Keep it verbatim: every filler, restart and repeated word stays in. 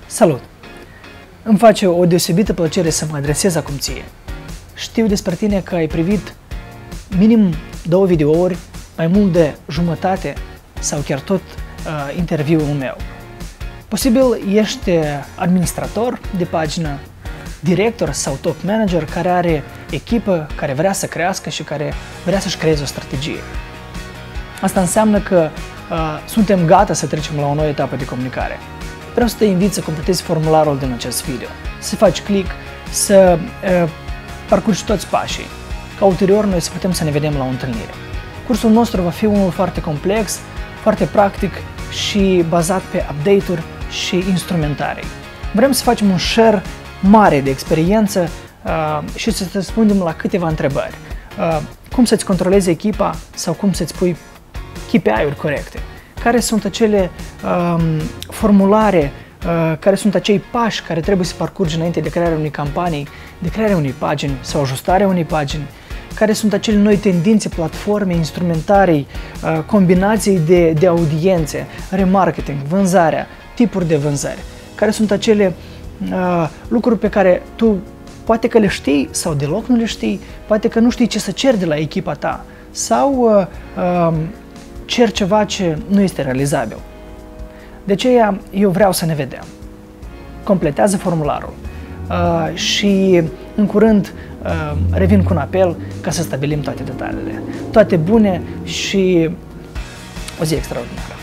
Salut! Îmi face o deosebită plăcere să mă adresez acum ție. Știu despre tine că ai privit minim două videouri, mai mult de jumătate sau chiar tot uh, interviul meu. Posibil ești administrator de pagină, director sau top manager care are echipă, care vrea să crească și care vrea să-și creeze o strategie. Asta înseamnă că uh, suntem gata să trecem la o nouă etapă de comunicare. Vreau să te invit să completezi formularul din acest video, să faci click, să uh, parcurgi toți pașii, ca ulterior noi să putem să ne vedem la o întâlnire. Cursul nostru va fi unul foarte complex, foarte practic și bazat pe update-uri și instrumentarii. Vrem să facem un share mare de experiență uh, și să te răspundem la câteva întrebări. Uh, cum să-ți controlezi echipa sau cum să-ți pui K P I-uri corecte? Care sunt acele um, formulare, uh, care sunt acei pași care trebuie să parcurgi înainte de crearea unei campanii, de crearea unei pagini sau ajustarea unei pagini? Care sunt acele noi tendințe, platforme, instrumentarii, uh, combinații de, de audiențe, remarketing, vânzarea, tipuri de vânzări? Care sunt acele uh, lucruri pe care tu poate că le știi sau deloc nu le știi, poate că nu știi ce să ceri de la echipa ta sau uh, uh, cer ceva ce nu este realizabil. De aceea eu vreau să ne vedem. Completează formularul uh, și în curând uh, revin cu un apel ca să stabilim toate detaliile. Toate bune și o zi extraordinară!